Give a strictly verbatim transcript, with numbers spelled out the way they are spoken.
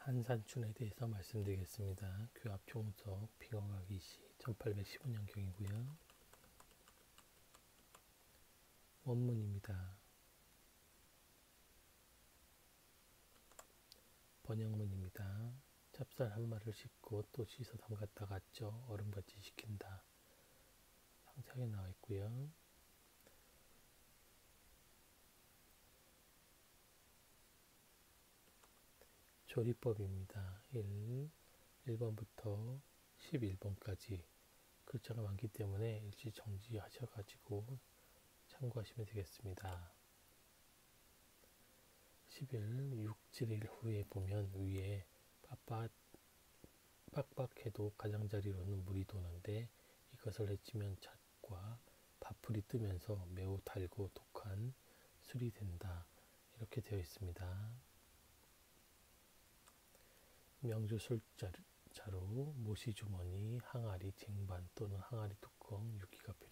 한산춘에 대해서 말씀드리겠습니다. 교합 총석 빙어각 이시 천팔백십오 년경이고요. 원문입니다. 번역문입니다. 찹쌀 한 마리를 씻고 또 씻어 담갔다 갔죠. 얼음같이 식힌다. 상세하게 나와 있고요. 조리법입니다. 일, 일 번부터 십일 번까지 글자가 많기 때문에 일시 정지하셔가지고 참고하시면 되겠습니다. 십 일, 육, 칠 일 후에 보면 위에 빡빡, 빡빡해도 가장자리로는 물이 도는데 이것을 헤치면 잣과 밥풀이 뜨면서 매우 달고 독한 술이 된다. 이렇게 되어 있습니다. 명주 술자로 모시주머니, 항아리, 쟁반 또는 항아리 뚜껑, 유기가